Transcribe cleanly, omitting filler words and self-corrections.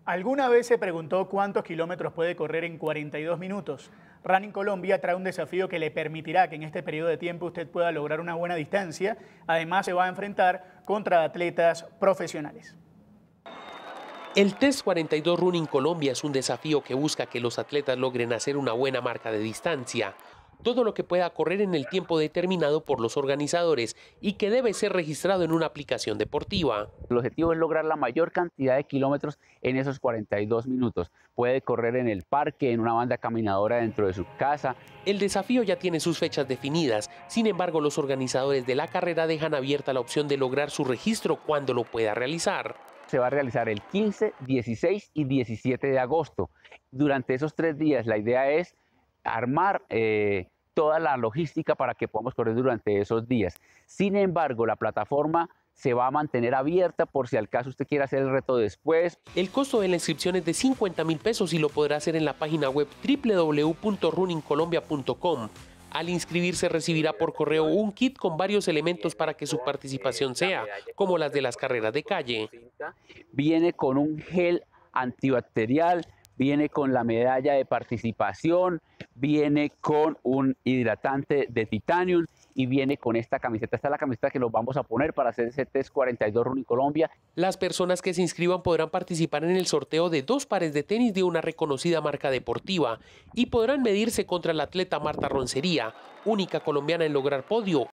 ¿Alguna vez se preguntó cuántos kilómetros puede correr en 42 minutos? Running Colombia trae un desafío que le permitirá que en este periodo de tiempo usted pueda lograr una buena distancia. Además, se va a enfrentar contra atletas profesionales. El Test 42 Running Colombia es un desafío que busca que los atletas logren hacer una buena marca de distancia. Todo lo que pueda correr en el tiempo determinado por los organizadores y que debe ser registrado en una aplicación deportiva. El objetivo es lograr la mayor cantidad de kilómetros en esos 42 minutos. Puede correr en el parque, en una banda caminadora dentro de su casa. El desafío ya tiene sus fechas definidas, sin embargo los organizadores de la carrera dejan abierta la opción de lograr su registro cuando lo pueda realizar. Se va a realizar el 15, 16 y 17 de agosto. Durante esos 3 días la idea es armar toda la logística para que podamos correr durante esos días. Sin embargo, la plataforma se va a mantener abierta por si al caso usted quiera hacer el reto después. El costo de la inscripción es de 50.000 pesos y lo podrá hacer en la página web www.running-colombia.com. Al inscribirse recibirá por correo un kit con varios elementos para que su participación sea, como las de las carreras de calle. Viene con un gel antibacterial, viene con la medalla de participación, viene con un hidratante de titanio y viene con esta camiseta. Esta es la camiseta que nos vamos a poner para hacer ese Test 42 Running Colombia. Las personas que se inscriban podrán participar en el sorteo de 2 pares de tenis de una reconocida marca deportiva y podrán medirse contra la atleta Marta Roncería, única colombiana en lograr podio